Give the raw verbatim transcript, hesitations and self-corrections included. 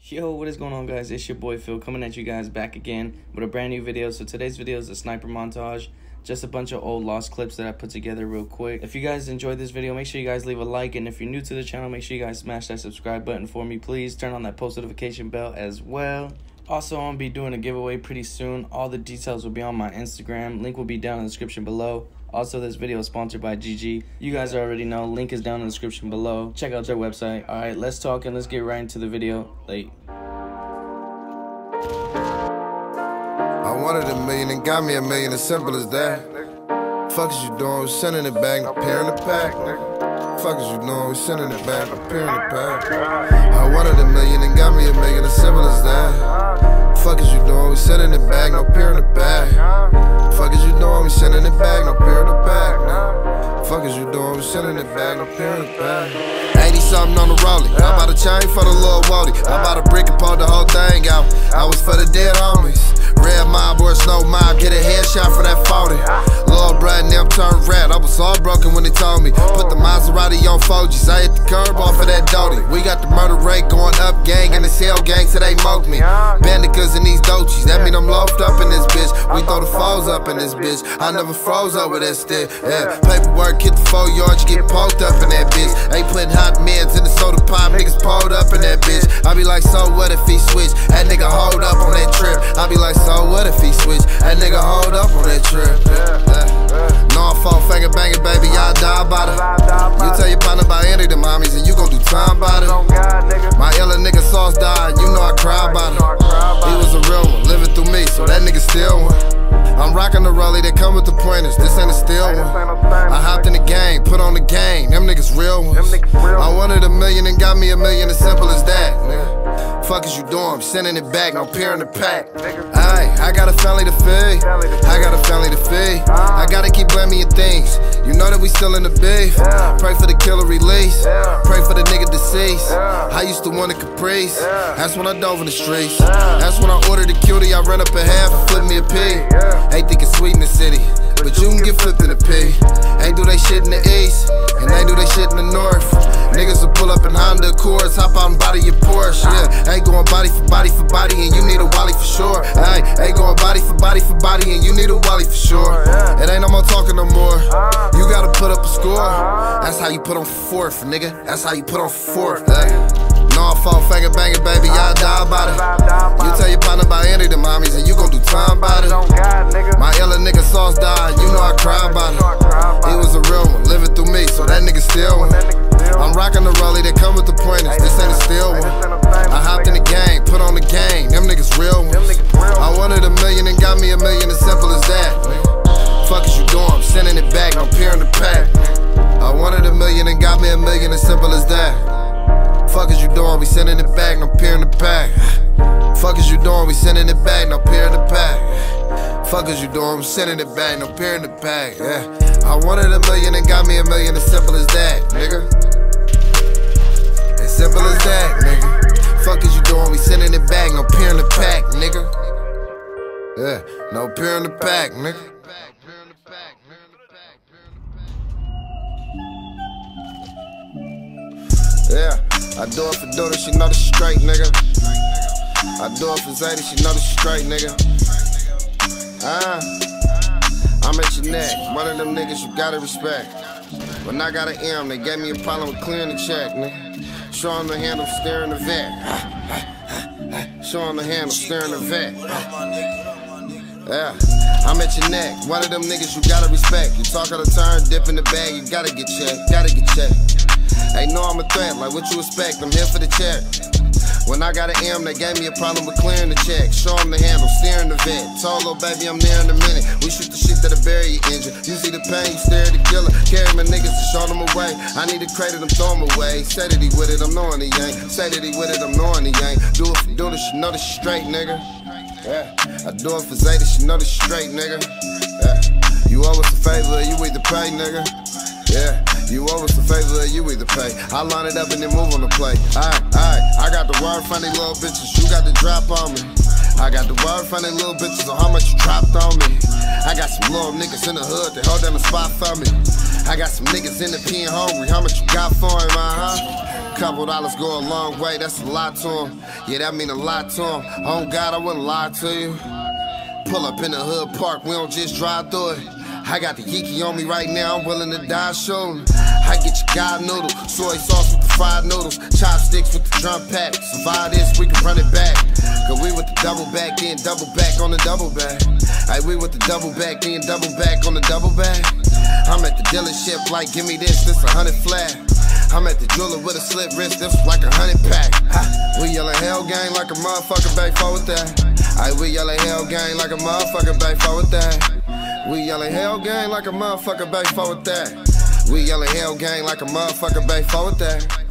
Yo, what is going on, guys? It's your boy Phil coming at you guys back again with a brand new video. So today's video is a sniper montage, just a bunch of old lost clips that I put together real quick. If you guys enjoyed this video, make sure you guys leave a like, and if you're new to the channel, make sure you guys smash that subscribe button for me, please. Turn on that post notification bell as well. Also, I'm gonna be doing a giveaway pretty soon. All the details will be on my Instagram. Link will be down in the description below. Also, this video is sponsored by G G. You guys already know, link is down in the description below. Check out their website. All right, let's talk and let's get right into the video. Like, I wanted a million and got me a million, as simple as that. Fuck is you doing? We sending it back, no peer in the pack. Fuck is you doing? We sending it back, no peer in the pack. I wanted a million and got me a million, as simple as that. Fuck is you doing? We sending it back, no peer in the pack. Fuck is you doing? We sending it back, no peer in the pack. Fuck is you doing? We sending it back, no peer in the pack. eighty something on the rollie. I bought a chain for the little Wody. I bought a brick and pulled the whole thing out. I was for the dead homies. Red mob or snow mob, get a headshot for that forty. Lil' bruh and them turned red. I was all broken when they told me put the Maserati on four Gs. I hit the curb off of that Doty. We got the murder rate going up, gang, and the cell gang, so they moke me. Bandicas in these Dochies, that mean I'm loafed up in this bitch. We throw the foes up in this bitch. I never froze up with that stick. Yeah, paperwork, hit the four yards, get poked up in that bitch. They putting hot meds in the soda pop, niggas pulled up in that bitch. I be like, so what if he switch? That nigga hold up on that trip. I be like, so what if he switch? That nigga hold up on that trip. Yeah, yeah. No, I fall finger banging, baby, y'all die about it. You tell your partner about any of them homies, and you gon' do time about it. My illa nigga sauce died, you know I cry about it. He was a real one, living through me, so that nigga still one. I'm rocking the rollie, they come with the pointers, this ain't a still one. I hopped in the game, put on the game, them niggas real ones. I wanted a million and got me a million, as simple as that, nigga. Fuck is you doing? I'm sending it back, no peer in the pack. Aye, I got a family to feed. I got a family to feed. I gotta keep blaming your things. You know that we still in the beef. Pray for the killer release. Pray for the nigga deceased. I used to want a Caprice. That's when I dove in the streets. That's when I ordered a cutie. I ran up a half and flipped me a P. Ain't thinking sweet in the city, but you can get flipped in the P. Ain't do they shit in the east, and they do they shit in the north. Niggas will pull up in Honda Accords, hop out and body your Porsche. Yeah, ain't going body for body for body, and you need a Wally for sure. Ay, ain't going body for body for body, and you need a Wally for sure. It ain't no more talking no more. You gotta put up a score. That's how you put on fourth, nigga. That's how you put on fourth. Ay. No, I fall finger banging, baby, y'all die about it. You tell your partner about any of them homies, and you gon' do time about it. My illa nigga sauce died, you know I cry about it. He was a real one, living through me, so that nigga still one. I'm rocking the rollie, they come with the pointers, this ain't a still one. I hopped in the game, put on the game, them niggas real ones. I wanted a million and got me a million, as simple as that. Fuck is you doing? I'm sending it back, no peer in the pack. I wanted a million and got me a million, as simple as that. Fuck is you doing? We sending it back, no peer in the pack. Fuck is you doing? We sending it back, no peer in the pack. Fuck is you doing? We sending it back, no peer in the pack. Yeah, I wanted a million and got me a million, as simple as that, nigga. As simple as that, nigga. Fuck is you doing? We sending it back, no peer in the pack, nigga. Yeah, no peer in the pack, nigga. Yeah, I do it for Duda, she know the straight, nigga. I do it for Zayda, she know the straight, nigga. Ah, I'm at your neck, one of them niggas you gotta respect. When I got an M, they gave me a problem with clearing the check, nigga. Show them the handle, staring the vet. Show them the handle, staring the vet. Yeah, I'm at your neck, one of them niggas you gotta respect. You talk out of turn, dip in the bag, you gotta get checked, gotta get checked. They know I'm a threat, like what you expect, I'm here for the check. When I got an M, they gave me a problem with clearing the check. Show them the handle, steering the vet. Told little baby I'm there in a minute. We shoot the shit that'll bury your engine. You see the pain, you stare at the killer. Carry my niggas to show them away. I need a credit, I'm throw them away. Say that he with it, I'm knowing he ain't. Say that he with it, I'm knowing he ain't. Do it for Duda, she know this straight, nigga. Yeah, I do it for Zayda, she know this straight, nigga. Yeah, you owe us a favor, you either pay, nigga. Yeah, you owe us a favor, you either pay. I line it up and then move on the play. Alright, alright, I got the word funny little bitches, you got the drop on me. I got the word funny little bitches on how much you dropped on me. I got some little niggas in the hood that hold down the spot for me. I got some niggas in the pen hungry, how much you got for him, uh-huh? Couple dollars go a long way, that's a lot to him. Yeah, that mean a lot to him. Oh God, I wouldn't lie to you. Pull up in the hood park, we don't just drive through it. I got the Kiki on me right now, I'm willing to die shooting. I get your God noodle, soy sauce with the fried noodles, chopsticks with the drum pack. Survive this, we can run it back. Cause we with the double back, then double back on the double back. Ay, we with the double back, then double back on the double back. I'm at the dealership like, give me this, this a hundred flat. I'm at the jeweler with a slip wrist, this like a hundred pack. Ha, we yelling hell gang like a motherfucker, back forward that. Ay, we yelling hell gang like a motherfucker, back forward that. We yelling hell gang like a motherfucker, back forward that. We yelling hell gang like a motherfucker, back forward that.